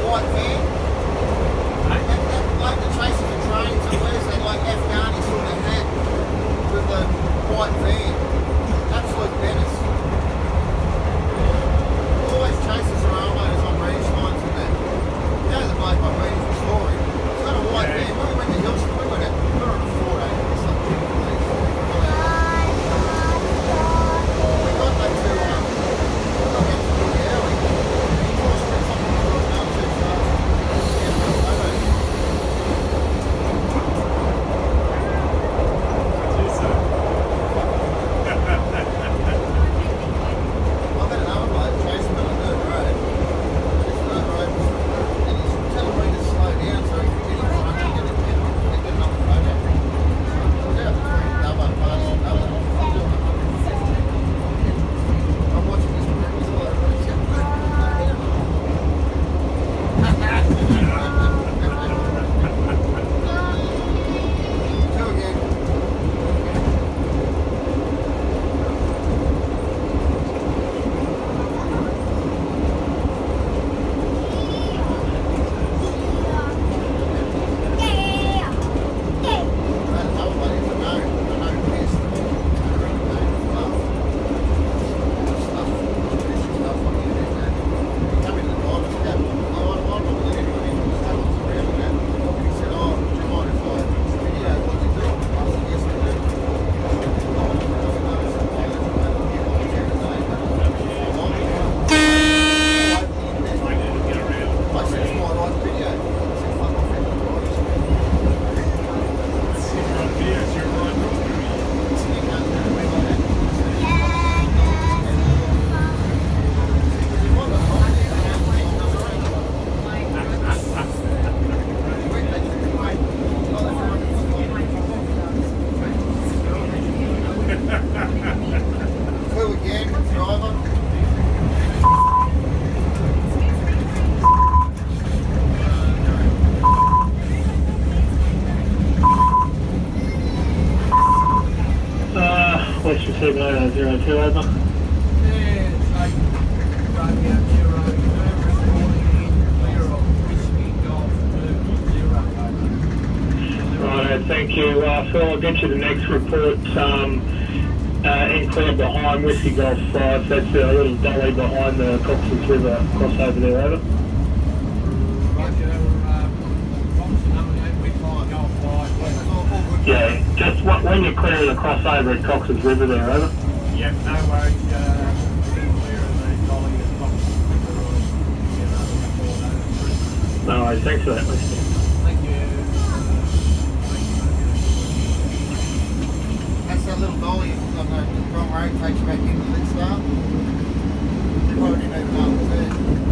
white van. That bloke that chases the trains and wears that like Afghani sort of hat with the white van. Absolute menace. Always chases their armloaders on range lines and that. You know the bloke I'm reading for story. He's got a white van. When we went to Hillsborough, we were on a Ford, it's like we got that to really early. He forced me something to do not too fast. I've had another bloke chasing me on a dirt road. This dirt road was, and he's telling me to slow down so he can get in front and get another photo. I was out between Dubbo Pass and Dubbo. I'm doing 150. I'm watching this man, he's all over it. Two again. Two again, driver. Western 7002 over. Right, thank you. Phil, I'll get you the next report. Enclave behind Whiskey Golf 5. That's a little dolly behind the Cox's River crossover there, over. Yeah, just when you're clearing the crossover at Cox's River there, over. Yep, no worries. Clear and the dolly at Cox's River. No worries, thanks for that, Whiskey. Thank you. That's that little dolly on the wrong road takes you back into Lidstar. They probably didn't even know it was there.